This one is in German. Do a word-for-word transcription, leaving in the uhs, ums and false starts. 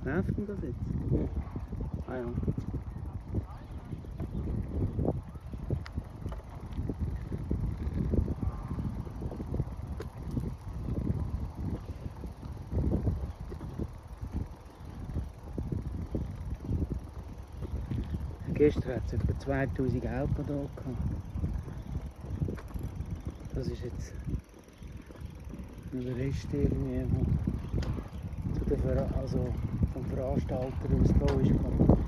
Nervt denn das jetzt? Ah ja. Gestern hat es etwa zweitausend Alpen hier gehabt. Das ist jetzt ein Rest irgendwie, der zu der Ver also vom Veranstalter aus da ist gekommen.